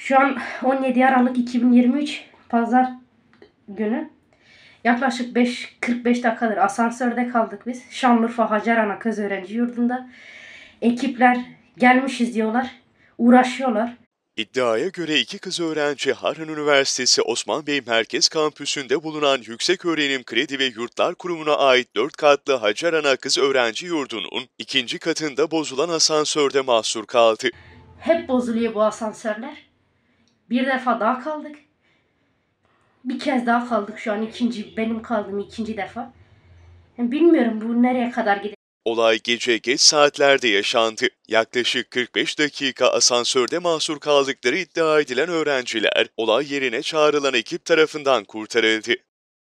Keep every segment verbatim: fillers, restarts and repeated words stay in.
Şu an on yedi Aralık iki bin yirmi üç Pazar günü. Yaklaşık beş kırk beş dakikadır asansörde kaldık biz. Şanlıurfa Hacerana Kız Öğrenci Yurdu'nda. Ekipler gelmişiz diyorlar. Uğraşıyorlar. İddiaya göre iki kız öğrenci Harran Üniversitesi Osman Bey Merkez Kampüsü'nde bulunan Yükseköğrenim Kredi ve Yurtlar Kurumu'na ait dört katlı Hacerana Kız Öğrenci Yurdu'nun ikinci katında bozulan asansörde mahsur kaldı. Hep bozuluyor bu asansörler. Bir defa daha kaldık. Bir kez daha kaldık şu an ikinci, benim kaldığım ikinci defa. Yani bilmiyorum bu nereye kadar gider. Olay gece geç saatlerde yaşandı. Yaklaşık kırk beş dakika asansörde mahsur kaldıkları iddia edilen öğrenciler, olay yerine çağrılan ekip tarafından kurtarıldı.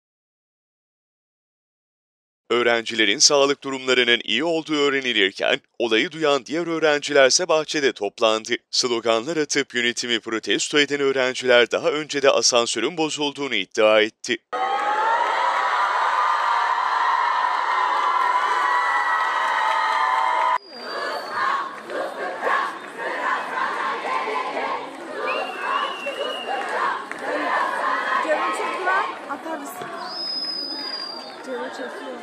Öğrencilerin sağlık durumlarının iyi olduğu öğrenilirken, olayı duyan diğer öğrencilerse bahçede toplandı. Sloganlar atıp yönetimi protesto eden öğrenciler daha önce de asansörün bozulduğunu iddia etti. Canı çekiyor, atarız. Canı çekiyor.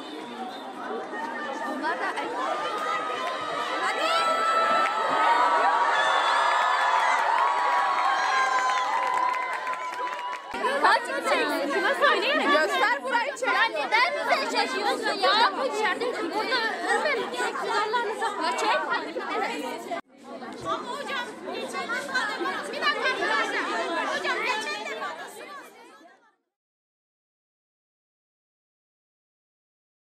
Bunlar da... Hadi! Kaç çeksin? Kime söyleyeyim? Göster burayı çek. Ya neden bize şaşıyorsun ya? İçeride burada